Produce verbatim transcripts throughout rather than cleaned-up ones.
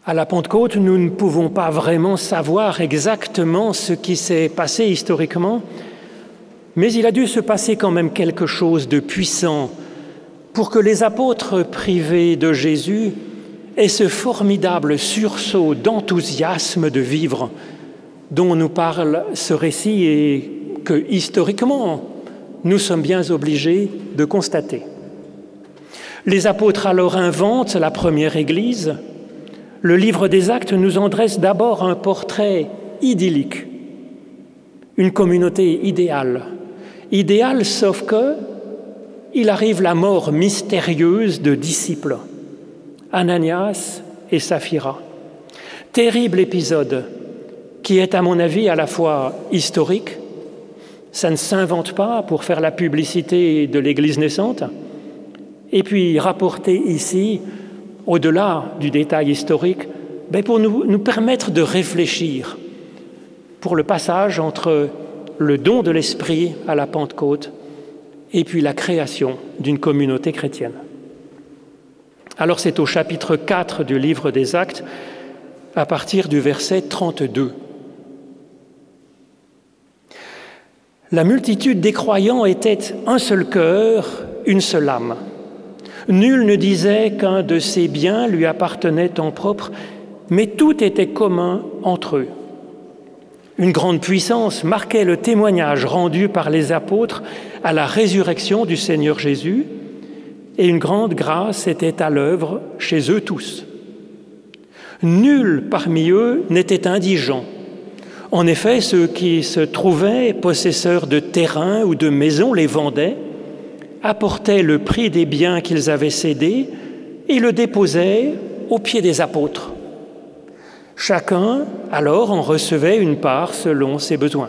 À la Pentecôte, nous ne pouvons pas vraiment savoir exactement ce qui s'est passé historiquement, mais il a dû se passer quand même quelque chose de puissant pour que les apôtres privés de Jésus aient ce formidable sursaut d'enthousiasme de vivre dont nous parle ce récit et que, historiquement, nous sommes bien obligés de constater. Les apôtres alors inventent la première Église. Le livre des Actes nous en dresse d'abord un portrait idyllique, une communauté idéale. Idéale, sauf que il arrive la mort mystérieuse de disciples, Ananias et Saphira. Terrible épisode qui est, à mon avis, à la fois historique, ça ne s'invente pas pour faire la publicité de l'Église naissante, et puis rapporté ici, au-delà du détail historique, ben pour nous, nous permettre de réfléchir pour le passage entre le don de l'Esprit à la Pentecôte et puis la création d'une communauté chrétienne. Alors c'est au chapitre quatre du livre des Actes, à partir du verset trente-deux. La multitude des croyants était un seul cœur, une seule âme. Nul ne disait qu'un de ses biens lui appartenait en propre, mais tout était commun entre eux. Une grande puissance marquait le témoignage rendu par les apôtres à la résurrection du Seigneur Jésus, et une grande grâce était à l'œuvre chez eux tous. Nul parmi eux n'était indigent. En effet, ceux qui se trouvaient possesseurs de terrains ou de maisons les vendaient, apportaient le prix des biens qu'ils avaient cédés et le déposaient aux pieds des apôtres. Chacun, alors, en recevait une part selon ses besoins.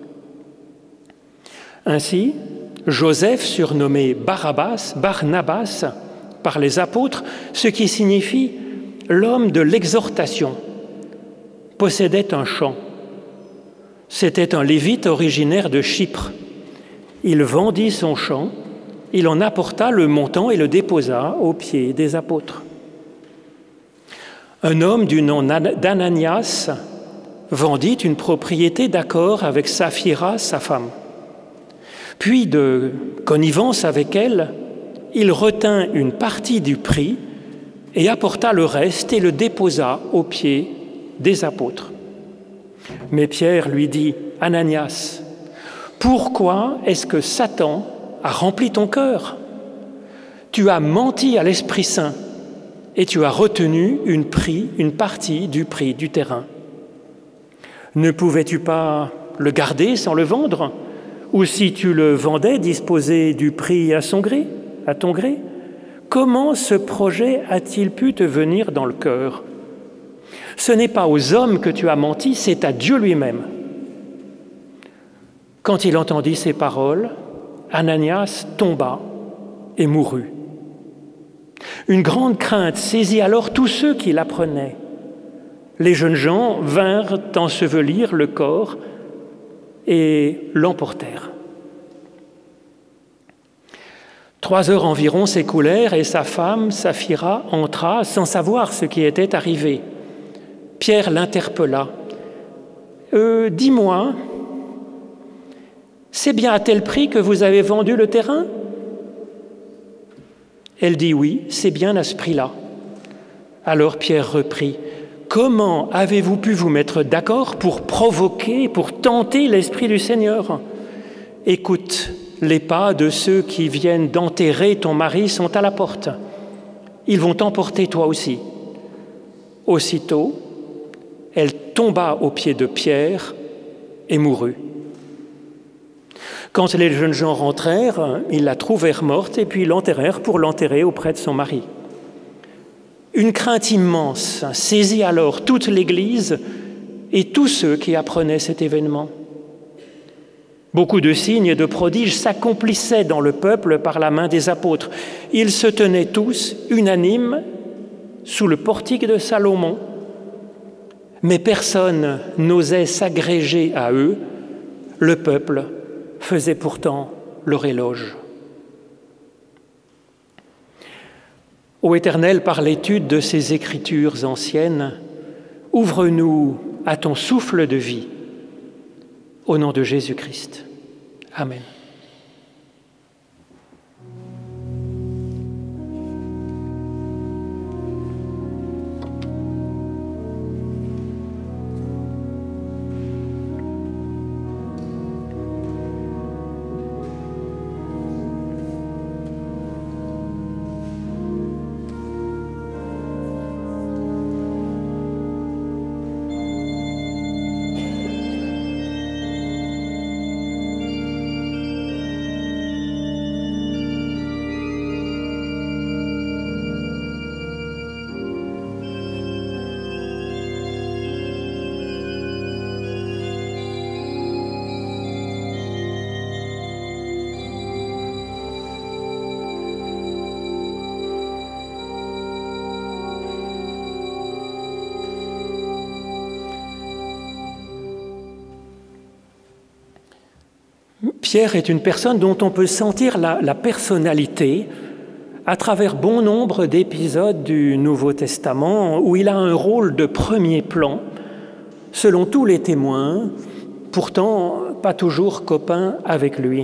Ainsi, Joseph, surnommé Barabbas, Barnabas, par les apôtres, ce qui signifie « l'homme de l'exhortation », possédait un champ. C'était un Lévite originaire de Chypre. Il vendit son champ, il en apporta le montant et le déposa aux pieds des apôtres. Un homme du nom d'Ananias vendit une propriété d'accord avec Saphira, sa femme. Puis, de connivence avec elle, il retint une partie du prix et apporta le reste et le déposa aux pieds des apôtres. Mais Pierre lui dit, « Ananias, pourquoi est-ce que Satan a rempli ton cœur? Tu as menti à l'Esprit Saint et tu as retenu une, prix, une partie du prix du terrain. Ne pouvais-tu pas le garder sans le vendre? Ou si tu le vendais, disposer du prix à son gré, à ton gré? Comment ce projet a-t-il pu te venir dans le cœur? Ce n'est pas aux hommes que tu as menti, c'est à Dieu lui-même. » Quand il entendit ces paroles, Ananias tomba et mourut. Une grande crainte saisit alors tous ceux qui l'apprenaient. Les jeunes gens vinrent ensevelir le corps et l'emportèrent. Trois heures environ s'écoulèrent et sa femme, Saphira, entra sans savoir ce qui était arrivé. Pierre l'interpella. Euh, « Dis-moi, c'est bien à tel prix que vous avez vendu le terrain ?» Elle dit « Oui, c'est bien à ce prix-là. » Alors Pierre reprit. « Comment avez-vous pu vous mettre d'accord pour provoquer, pour tenter l'Esprit du Seigneur? Écoute, les pas de ceux qui viennent d'enterrer ton mari sont à la porte. Ils vont t'emporter toi aussi. » Aussitôt, elle tomba aux pieds de Pierre et mourut. Quand les jeunes gens rentrèrent, ils la trouvèrent morte et puis l'enterrèrent pour l'enterrer auprès de son mari. Une crainte immense saisit alors toute l'Église et tous ceux qui apprenaient cet événement. Beaucoup de signes et de prodiges s'accomplissaient dans le peuple par la main des apôtres. Ils se tenaient tous, unanimes, sous le portique de Salomon. Mais personne n'osait s'agréger à eux. Le peuple faisait pourtant leur éloge. Ô Éternel, par l'étude de ces écritures anciennes, ouvre-nous à ton souffle de vie. Au nom de Jésus-Christ. Amen. Pierre est une personne dont on peut sentir la, la personnalité à travers bon nombre d'épisodes du Nouveau Testament où il a un rôle de premier plan, selon tous les témoins, pourtant pas toujours copain avec lui.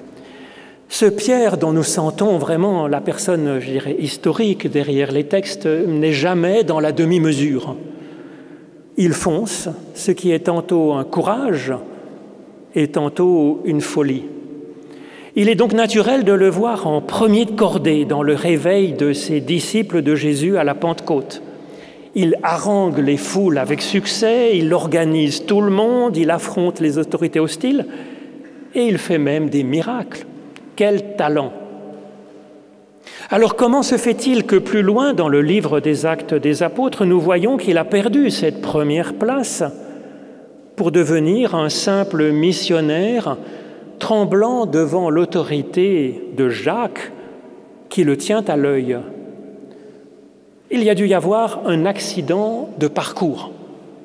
Ce Pierre dont nous sentons vraiment la personne, je dirais, historique derrière les textes n'est jamais dans la demi-mesure. Il fonce, ce qui est tantôt un courage et tantôt une folie. Il est donc naturel de le voir en premier de cordée dans le réveil de ses disciples de Jésus à la Pentecôte. Il harangue les foules avec succès, il organise tout le monde, il affronte les autorités hostiles et il fait même des miracles. Quel talent! Alors comment se fait-il que plus loin dans le livre des Actes des Apôtres, nous voyons qu'il a perdu cette première place pour devenir un simple missionnaire tremblant devant l'autorité de Jacques qui le tient à l'œil? Il y a dû y avoir un accident de parcours.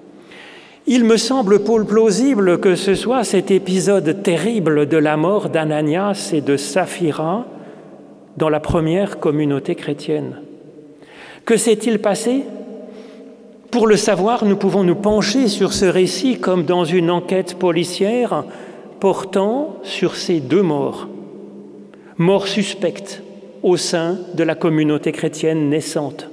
Il me semble plausible que ce soit cet épisode terrible de la mort d'Ananias et de Saphira dans la première communauté chrétienne. Que s'est-il passé ? Pour le savoir, nous pouvons nous pencher sur ce récit comme dans une enquête policière portant sur ces deux morts, morts suspectes au sein de la communauté chrétienne naissante.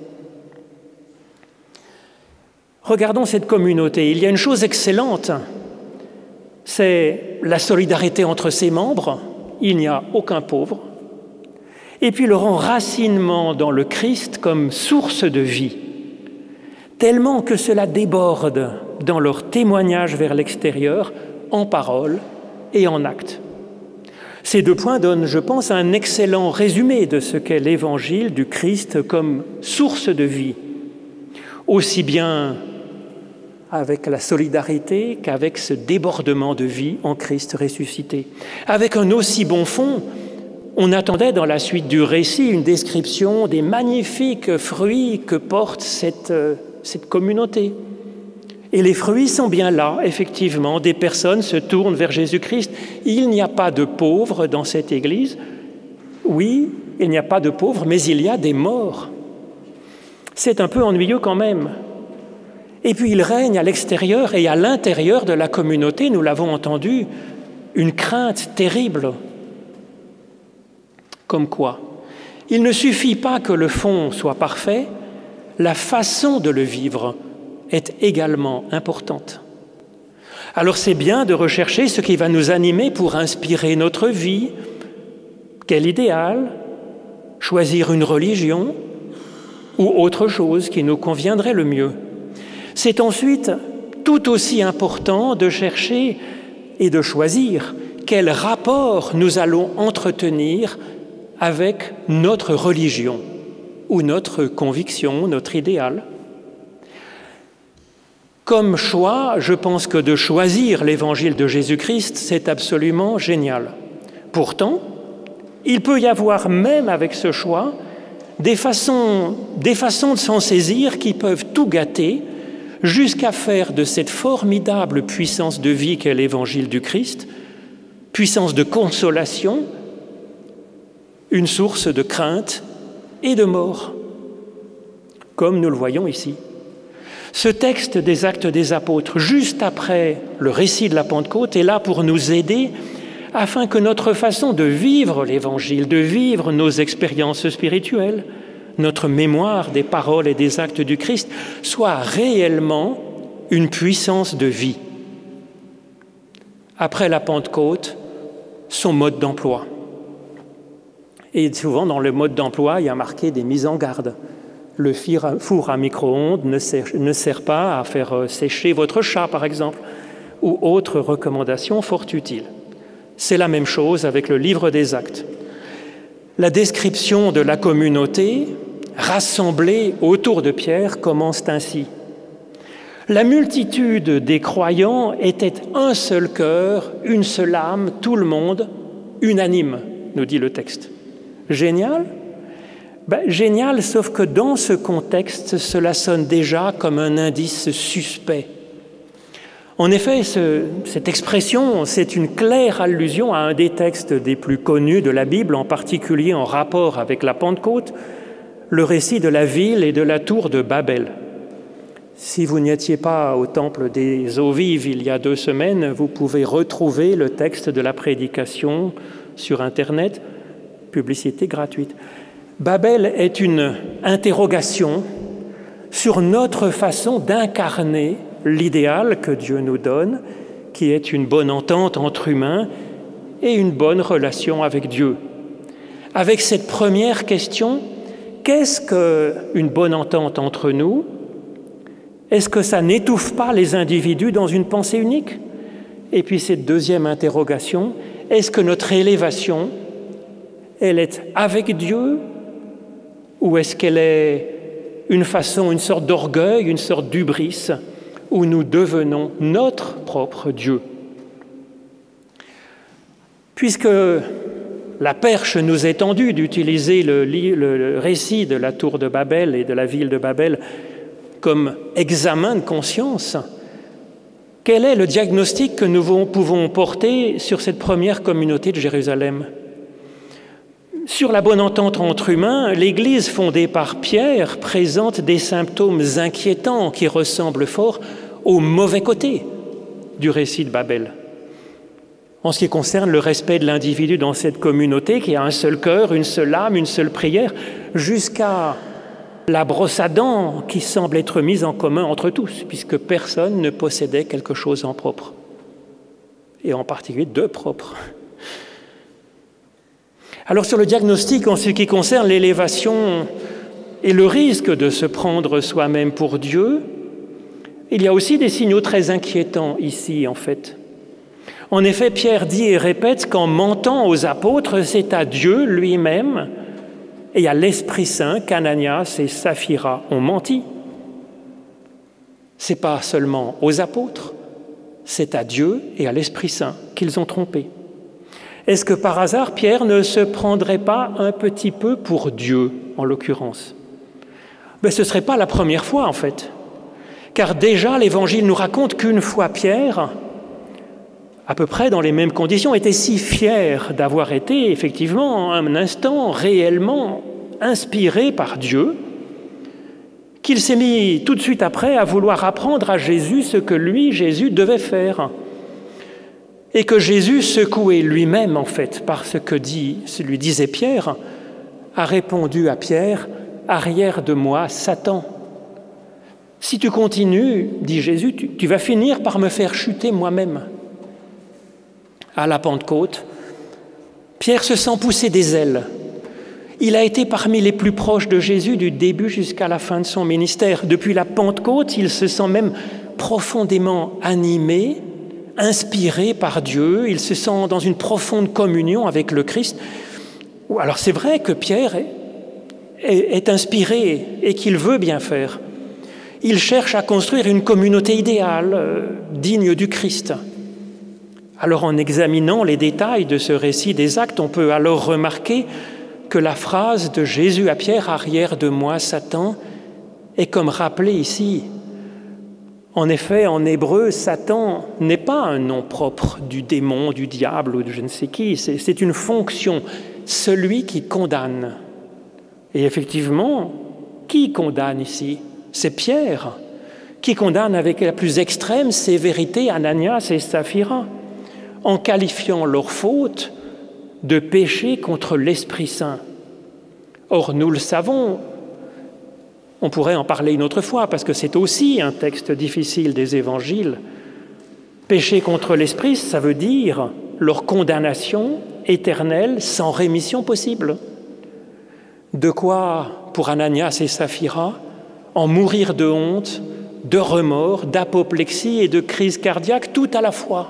Regardons cette communauté. Il y a une chose excellente, c'est la solidarité entre ses membres. Il n'y a aucun pauvre. Et puis leur enracinement dans le Christ comme source de vie, tellement que cela déborde dans leur témoignage vers l'extérieur, en parole et en acte. Ces deux points donnent, je pense, un excellent résumé de ce qu'est l'évangile du Christ comme source de vie, aussi bien avec la solidarité qu'avec ce débordement de vie en Christ ressuscité. Avec un aussi bon fond, on attendait dans la suite du récit une description des magnifiques fruits que porte cette, cette communauté. Et les fruits sont bien là, effectivement, des personnes se tournent vers Jésus-Christ. Il n'y a pas de pauvres dans cette Église. Oui, il n'y a pas de pauvres, mais il y a des morts. C'est un peu ennuyeux quand même. Et puis il règne à l'extérieur et à l'intérieur de la communauté, nous l'avons entendu, une crainte terrible. Comme quoi, il ne suffit pas que le fond soit parfait, la façon de le vivre est également importante. Alors c'est bien de rechercher ce qui va nous animer pour inspirer notre vie. Quel idéal? Choisir une religion ou autre chose qui nous conviendrait le mieux. C'est ensuite tout aussi important de chercher et de choisir quel rapport nous allons entretenir avec notre religion ou notre conviction, notre idéal. Comme choix, je pense que de choisir l'évangile de Jésus-Christ, c'est absolument génial. Pourtant, il peut y avoir même avec ce choix des façons, des façons de s'en saisir qui peuvent tout gâter jusqu'à faire de cette formidable puissance de vie qu'est l'évangile du Christ, puissance de consolation, une source de crainte et de mort. comme nous le voyons ici. Ce texte des Actes des Apôtres, juste après le récit de la Pentecôte, est là pour nous aider afin que notre façon de vivre l'Évangile, de vivre nos expériences spirituelles, notre mémoire des paroles et des actes du Christ, soit réellement une puissance de vie. Après la Pentecôte, son mode d'emploi. Et souvent, dans le mode d'emploi, il y a marqué des mises en garde. Le four à micro-ondes ne sert, ne sert pas à faire sécher votre chat, par exemple, ou autres recommandations fort utiles. C'est la même chose avec le livre des Actes. La description de la communauté rassemblée autour de Pierre commence ainsi. La multitude des croyants était un seul cœur, une seule âme, tout le monde, unanime, nous dit le texte. Génial ? Ben, génial, sauf que dans ce contexte, cela sonne déjà comme un indice suspect. En effet, ce, cette expression, c'est une claire allusion à un des textes des plus connus de la Bible, en particulier en rapport avec la Pentecôte, le récit de la ville et de la tour de Babel. Si vous n'y étiez pas au temple des eaux vives il y a deux semaines, vous pouvez retrouver le texte de la prédication sur Internet, publicité gratuite. Babel est une interrogation sur notre façon d'incarner l'idéal que Dieu nous donne, qui est une bonne entente entre humains et une bonne relation avec Dieu. Avec cette première question, qu'est-ce qu'une bonne entente entre nous ? Est-ce que ça n'étouffe pas les individus dans une pensée unique ? Et puis cette deuxième interrogation, est-ce que notre élévation, elle est avec Dieu ou est-ce qu'elle est une façon, une sorte d'orgueil, une sorte d'hubris où nous devenons notre propre Dieu ? Puisque la perche nous est tendue d'utiliser le, le, le récit de la tour de Babel et de la ville de Babel comme examen de conscience, quel est le diagnostic que nous pouvons porter sur cette première communauté de Jérusalem ? Sur la bonne entente entre humains, l'Église fondée par Pierre présente des symptômes inquiétants qui ressemblent fort au mauvais côté du récit de Babel. En ce qui concerne le respect de l'individu dans cette communauté qui a un seul cœur, une seule âme, une seule prière, jusqu'à la brosse à dents qui semble être mise en commun entre tous, puisque personne ne possédait quelque chose en propre, et en particulier de propre. Alors sur le diagnostic en ce qui concerne l'élévation et le risque de se prendre soi-même pour Dieu, il y a aussi des signaux très inquiétants ici en fait. En effet, Pierre dit et répète qu'en mentant aux apôtres, c'est à Dieu lui-même et à l'Esprit Saint qu'Ananias et Saphira ont menti. Ce n'est pas seulement aux apôtres, c'est à Dieu et à l'Esprit Saint qu'ils ont trompé. Est-ce que par hasard, Pierre ne se prendrait pas un petit peu pour Dieu, en l'occurrence ? Mais ce ne serait pas la première fois, en fait. Car déjà, l'Évangile nous raconte qu'une fois Pierre, à peu près dans les mêmes conditions, était si fier d'avoir été, effectivement, un instant réellement inspiré par Dieu, qu'il s'est mis tout de suite après à vouloir apprendre à Jésus ce que lui, Jésus, devait faire. Et que Jésus, secoué lui-même, en fait, par ce que dit, ce lui disait Pierre, a répondu à Pierre, « Arrière de moi, Satan. Si tu continues, dit Jésus, tu, tu vas finir par me faire chuter moi-même. » À la Pentecôte, Pierre se sent pousser des ailes. Il a été parmi les plus proches de Jésus du début jusqu'à la fin de son ministère. Depuis la Pentecôte, il se sent même profondément animé, inspiré par Dieu, il se sent dans une profonde communion avec le Christ. Alors c'est vrai que Pierre est, est, est inspiré et qu'il veut bien faire. Il cherche à construire une communauté idéale, euh, digne du Christ. Alors en examinant les détails de ce récit des Actes, on peut alors remarquer que la phrase de Jésus à Pierre, « Arrière de moi, Satan », est comme rappelée ici. En effet, en hébreu, Satan n'est pas un nom propre du démon, du diable ou de je ne sais qui. C'est, c'est une fonction, celui qui condamne. Et effectivement, Qui condamne ici? C'est Pierre, qui condamne avec la plus extrême sévérité Ananias et Saphira, en qualifiant leur faute de péché contre l'Esprit Saint. Or, nous le savons, on pourrait en parler une autre fois, parce que c'est aussi un texte difficile des évangiles. Péché contre l'Esprit, ça veut dire leur condamnation éternelle sans rémission possible. De quoi, pour Ananias et Saphira, en mourir de honte, de remords, d'apoplexie et de crise cardiaque tout à la fois.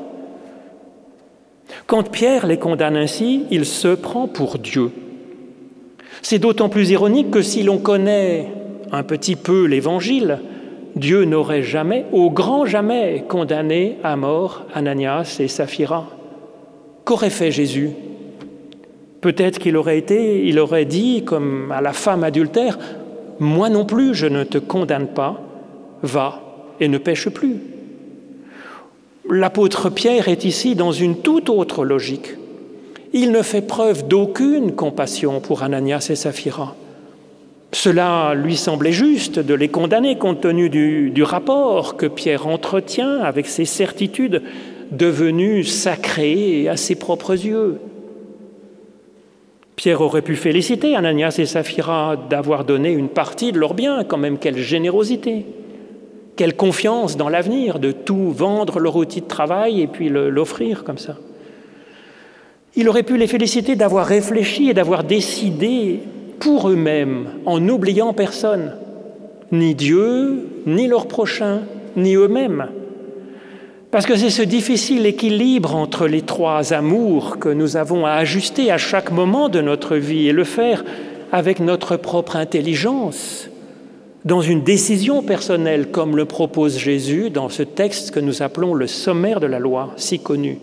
Quand Pierre les condamne ainsi, il se prend pour Dieu. C'est d'autant plus ironique que si l'on connaît un petit peu l'Évangile, Dieu n'aurait jamais, au grand jamais, condamné à mort Ananias et Saphira. Qu'aurait fait Jésus? Peut-être qu'il aurait été, il aurait dit, comme à la femme adultère, « Moi non plus, je ne te condamne pas, va et ne pêche plus. » L'apôtre Pierre est ici dans une toute autre logique. Il ne fait preuve d'aucune compassion pour Ananias et Saphira. Cela lui semblait juste de les condamner compte tenu du, du rapport que Pierre entretient avec ses certitudes devenues sacrées à ses propres yeux. Pierre aurait pu féliciter Ananias et Saphira d'avoir donné une partie de leurs biens, quand même quelle générosité, quelle confiance dans l'avenir, de tout vendre leur outil de travail et puis le, l'offrir comme ça. Il aurait pu les féliciter d'avoir réfléchi et d'avoir décidé pour eux-mêmes, en n'oubliant personne, ni Dieu, ni leur prochain, ni eux-mêmes. Parce que c'est ce difficile équilibre entre les trois amours que nous avons à ajuster à chaque moment de notre vie et le faire avec notre propre intelligence, dans une décision personnelle, comme le propose Jésus dans ce texte que nous appelons le sommaire de la loi, si connu.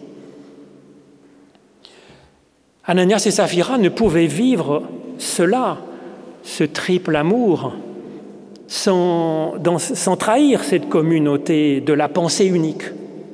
Ananias et Saphira ne pouvaient vivre cela, ce triple amour, sans, dans, sans trahir cette communauté de la pensée unique.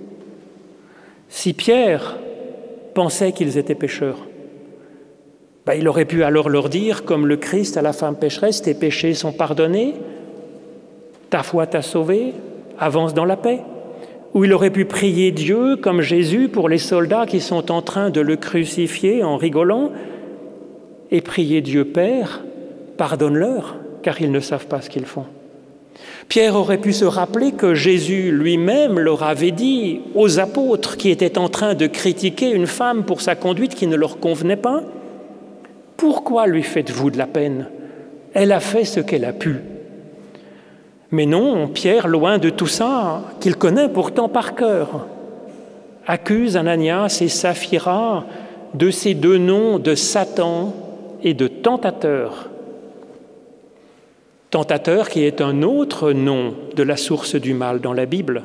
Si Pierre pensait qu'ils étaient pécheurs, ben, il aurait pu alors leur dire, comme le Christ à la femme pécheresse, « Tes péchés sont pardonnés, ta foi t'a sauvé, avance dans la paix ». Ou il aurait pu prier Dieu, comme Jésus, pour les soldats qui sont en train de le crucifier en rigolant, et prier Dieu Père, pardonne-leur, car ils ne savent pas ce qu'ils font. Pierre aurait pu se rappeler que Jésus lui-même leur avait dit aux apôtres qui étaient en train de critiquer une femme pour sa conduite qui ne leur convenait pas, « Pourquoi lui faites-vous de la peine? Elle a fait ce qu'elle a pu. » Mais non, Pierre, loin de tout ça, qu'il connaît pourtant par cœur, accuse Ananias et Saphira de ces deux noms de Satan et de tentateur. Tentateur qui est un autre nom de la source du mal dans la Bible.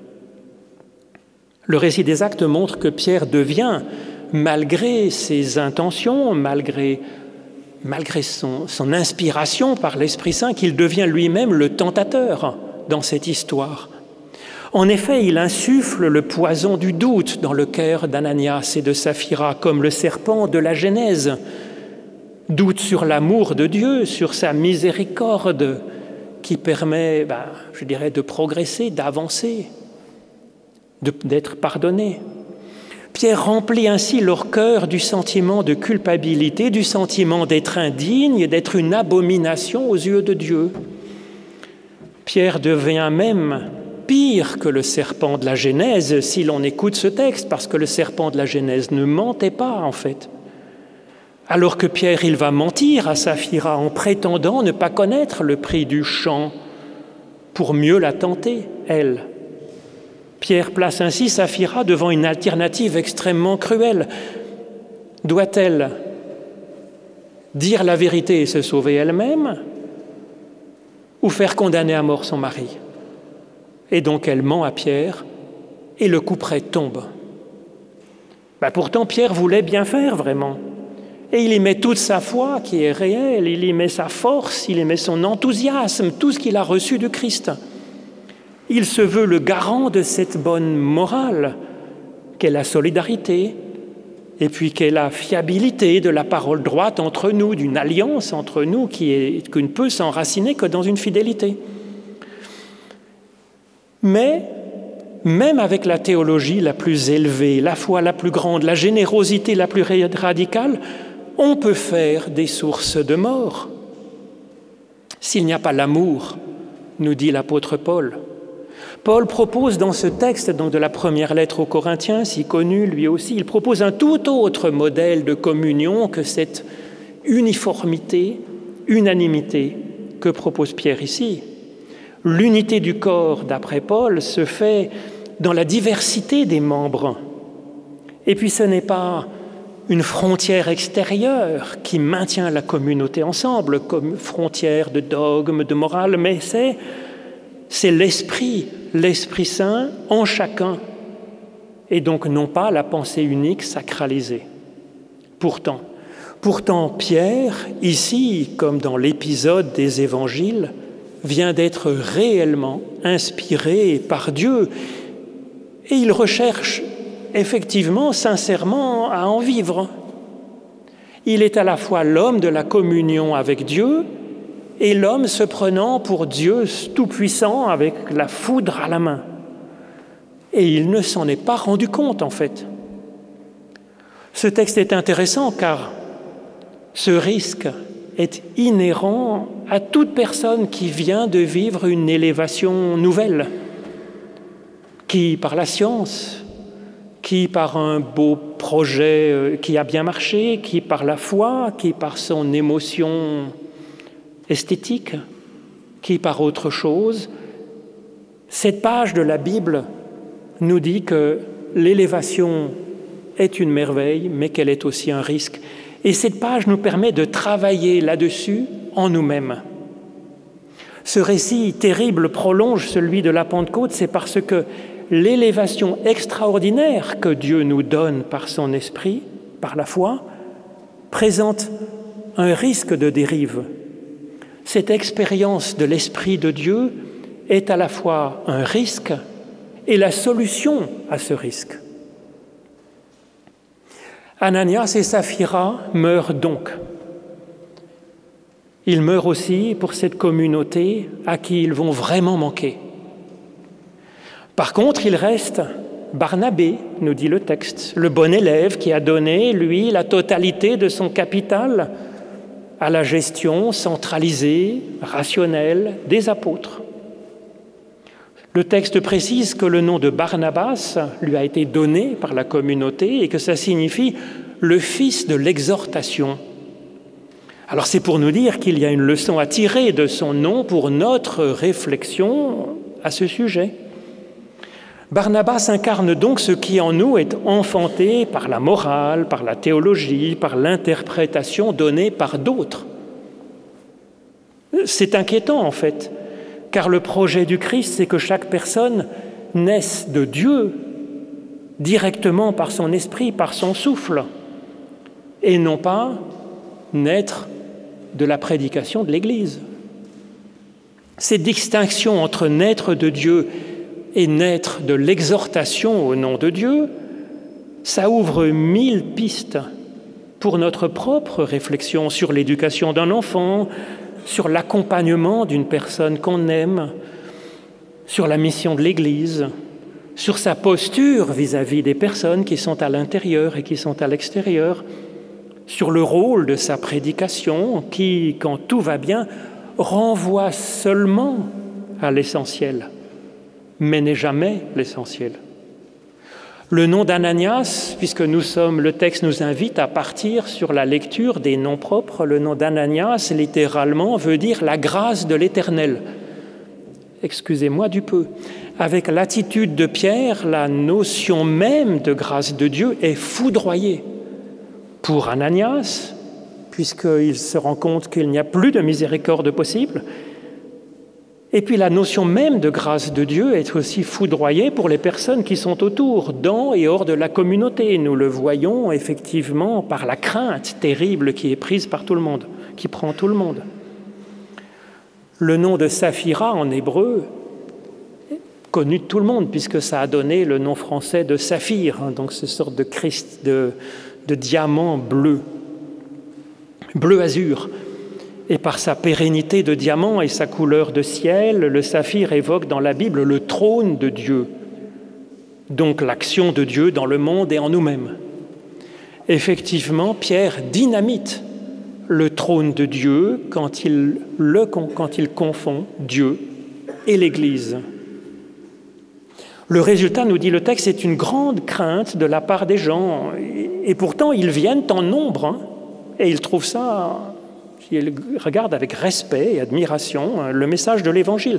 Le récit des Actes montre que Pierre devient, malgré ses intentions, malgré, malgré son, son inspiration par l'Esprit Saint, qu'il devient lui-même le tentateur dans cette histoire. En effet, il insuffle le poison du doute dans le cœur d'Ananias et de Saphira, comme le serpent de la Genèse. Doute sur l'amour de Dieu, sur sa miséricorde qui permet, ben, je dirais, de progresser, d'avancer, de, d'être pardonné. Pierre remplit ainsi leur cœur du sentiment de culpabilité, du sentiment d'être indigne, d'être une abomination aux yeux de Dieu. Pierre devient même pire que le serpent de la Genèse si l'on écoute ce texte, parce que le serpent de la Genèse ne mentait pas en fait. Alors que Pierre, il va mentir à Saphira en prétendant ne pas connaître le prix du champ pour mieux la tenter, elle. Pierre place ainsi Saphira devant une alternative extrêmement cruelle. Doit-elle dire la vérité et se sauver elle-même ou faire condamner à mort son mari? Et donc elle ment à Pierre et le couperet tombe. Ben pourtant, Pierre voulait bien faire vraiment. Et il y met toute sa foi qui est réelle, il y met sa force, il y met son enthousiasme, tout ce qu'il a reçu du Christ. Il se veut le garant de cette bonne morale qu'est la solidarité, et puis qu'est la fiabilité de la parole droite entre nous, d'une alliance entre nous qui, est, qui ne peut s'enraciner que dans une fidélité. Mais même avec la théologie la plus élevée, la foi la plus grande, la générosité la plus radicale, on peut faire des sources de mort. S'il n'y a pas l'amour, nous dit l'apôtre Paul. Paul propose dans ce texte, donc de la première lettre aux Corinthiens, si connu lui aussi, il propose un tout autre modèle de communion que cette uniformité, unanimité que propose Pierre ici. L'unité du corps, d'après Paul, se fait dans la diversité des membres. Et puis ce n'est pas une frontière extérieure qui maintient la communauté ensemble, comme frontière de dogme, de morale, mais c'est, c'est l'Esprit, l'Esprit Saint en chacun, et donc non pas la pensée unique sacralisée. Pourtant, pourtant Pierre, ici, comme dans l'épisode des Évangiles, vient d'être réellement inspiré par Dieu, et il recherche effectivement, sincèrement, à en vivre. Il est à la fois l'homme de la communion avec Dieu et l'homme se prenant pour Dieu tout-puissant avec la foudre à la main. Et il ne s'en est pas rendu compte, en fait. Ce texte est intéressant car ce risque est inhérent à toute personne qui vient de vivre une élévation nouvelle, qui, par la science, qui par un beau projet qui a bien marché, qui par la foi, qui par son émotion esthétique, qui par autre chose. Cette page de la Bible nous dit que l'élévation est une merveille, mais qu'elle est aussi un risque. Et cette page nous permet de travailler là-dessus en nous-mêmes. Ce récit terrible prolonge celui de la Pentecôte, c'est parce que l'élévation extraordinaire que Dieu nous donne par son esprit, par la foi, présente un risque de dérive. Cette expérience de l'Esprit de Dieu est à la fois un risque et la solution à ce risque. Ananias et Saphira meurent donc. Ils meurent aussi pour cette communauté à qui ils vont vraiment manquer. Par contre, il reste Barnabé, nous dit le texte, le bon élève qui a donné, lui, la totalité de son capital à la gestion centralisée, rationnelle des apôtres. Le texte précise que le nom de Barnabas lui a été donné par la communauté et que ça signifie « le fils de l'exhortation ». Alors c'est pour nous dire qu'il y a une leçon à tirer de son nom pour notre réflexion à ce sujet. Barnabas incarne donc ce qui en nous est enfanté par la morale, par la théologie, par l'interprétation donnée par d'autres. C'est inquiétant en fait, car le projet du Christ, c'est que chaque personne naisse de Dieu directement par son esprit, par son souffle, et non pas naître de la prédication de l'Église. Cette distinction entre naître de Dieu et naître de l'exhortation au nom de Dieu, ça ouvre mille pistes pour notre propre réflexion sur l'éducation d'un enfant, sur l'accompagnement d'une personne qu'on aime, sur la mission de l'Église, sur sa posture vis-à-vis des personnes qui sont à l'intérieur et qui sont à l'extérieur, sur le rôle de sa prédication qui, quand tout va bien, renvoie seulement à l'essentiel, mais n'est jamais l'essentiel. Le nom d'Ananias, puisque nous sommes, le texte nous invite à partir sur la lecture des noms propres, le nom d'Ananias, littéralement, veut dire la grâce de l'Éternel. Excusez-moi du peu. Avec l'attitude de Pierre, la notion même de grâce de Dieu est foudroyée. Pour Ananias, puisqu'il se rend compte qu'il n'y a plus de miséricorde possible, et puis la notion même de grâce de Dieu est aussi foudroyée pour les personnes qui sont autour, dans et hors de la communauté. Nous le voyons effectivement par la crainte terrible qui est prise par tout le monde, qui prend tout le monde. Le nom de Saphira en hébreu est connu de tout le monde, puisque ça a donné le nom français de Saphir, hein, donc ce sorte de, Christ, de, de diamant bleu, bleu azur. Et par sa pérennité de diamant et sa couleur de ciel, le saphir évoque dans la Bible le trône de Dieu, donc l'action de Dieu dans le monde et en nous-mêmes. Effectivement, Pierre dynamite le trône de Dieu quand il, le, quand il confond Dieu et l'Église. Le résultat, nous dit le texte, c'est une grande crainte de la part des gens. Et pourtant, ils viennent en nombre, hein, et ils trouvent ça, ils regardent avec respect et admiration hein, le message de l'Évangile.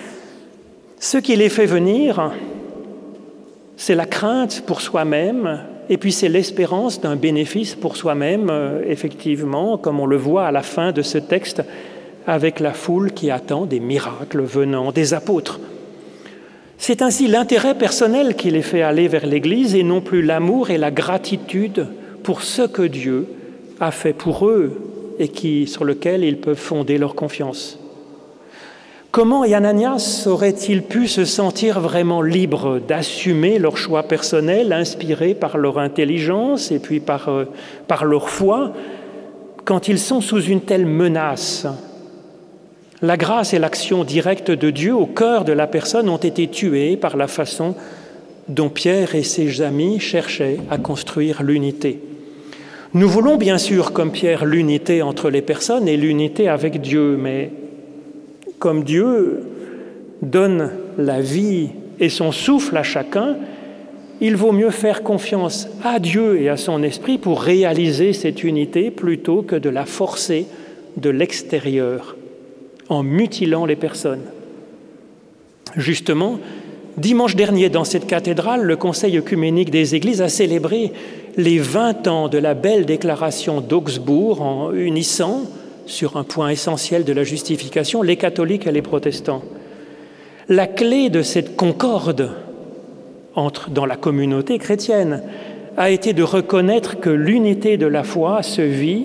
Ce qui les fait venir, c'est la crainte pour soi-même, et puis c'est l'espérance d'un bénéfice pour soi-même, euh, effectivement, comme on le voit à la fin de ce texte, avec la foule qui attend des miracles venant des apôtres. C'est ainsi l'intérêt personnel qui les fait aller vers l'Église et non plus l'amour et la gratitude pour ce que Dieu a fait pour eux et qui, sur lequel ils peuvent fonder leur confiance. Comment Ananias aurait-il pu se sentir vraiment libre d'assumer leur choix personnel, inspirés par leur intelligence et puis par, euh, par leur foi, quand ils sont sous une telle menace? La grâce et l'action directe de Dieu au cœur de la personne ont été tuées par la façon dont Pierre et ses amis cherchaient à construire l'unité. Nous voulons bien sûr, comme Pierre, l'unité entre les personnes et l'unité avec Dieu, mais comme Dieu donne la vie et son souffle à chacun, il vaut mieux faire confiance à Dieu et à son esprit pour réaliser cette unité plutôt que de la forcer de l'extérieur, en mutilant les personnes. Justement, dimanche dernier, dans cette cathédrale, le Conseil œcuménique des Églises a célébré les vingt ans de la belle déclaration d'Augsbourg en unissant, sur un point essentiel de la justification, les catholiques et les protestants. La clé de cette concorde entre, dans la communauté chrétienne a été de reconnaître que l'unité de la foi se vit,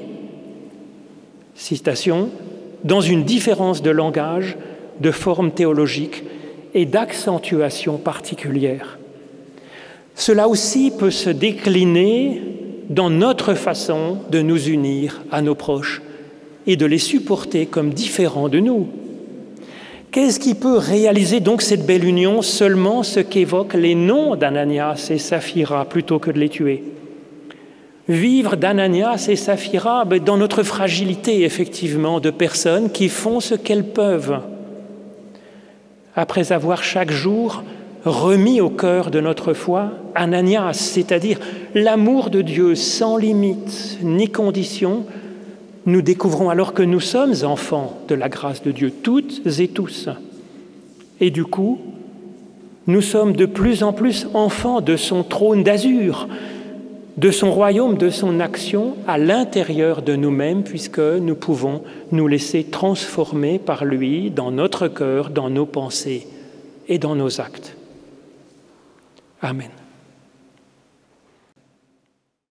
citation, dans une différence de langage, de forme théologique et d'accentuation particulière. Cela aussi peut se décliner dans notre façon de nous unir à nos proches et de les supporter comme différents de nous. Qu'est-ce qui peut réaliser donc cette belle union? Seulement ce qu'évoquent les noms d'Ananias et Saphira plutôt que de les tuer. Vivre d'Ananias et Saphira dans notre fragilité, effectivement, de personnes qui font ce qu'elles peuvent. Après avoir chaque jour remis au cœur de notre foi Ananias, c'est-à-dire l'amour de Dieu sans limite ni condition, nous découvrons alors que nous sommes enfants de la grâce de Dieu, toutes et tous. Et du coup, nous sommes de plus en plus enfants de son trône d'azur, de son royaume, de son action à l'intérieur de nous-mêmes, puisque nous pouvons nous laisser transformer par lui dans notre cœur, dans nos pensées et dans nos actes. Amen.